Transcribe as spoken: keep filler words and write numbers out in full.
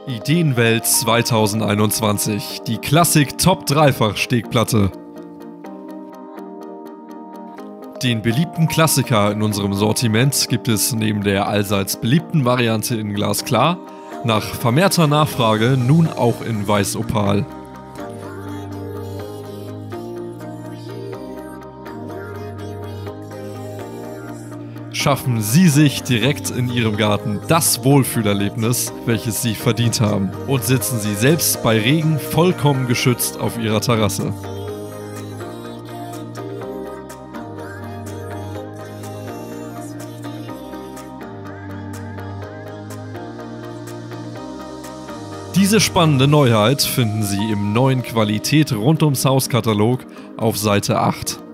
Ideenwelt zweitausendeinundzwanzig, die Klassik Top Dreifach Stegplatte. Den beliebten Klassiker in unserem Sortiment gibt es neben der allseits beliebten Variante in Glasklar nach vermehrter Nachfrage nun auch in Weiß-Opal. Schaffen Sie sich direkt in Ihrem Garten das Wohlfühlerlebnis, welches Sie verdient haben, und sitzen Sie selbst bei Regen vollkommen geschützt auf Ihrer Terrasse. Diese spannende Neuheit finden Sie im neuen Qualität-Rundums-Haus-Katalog auf Seite acht.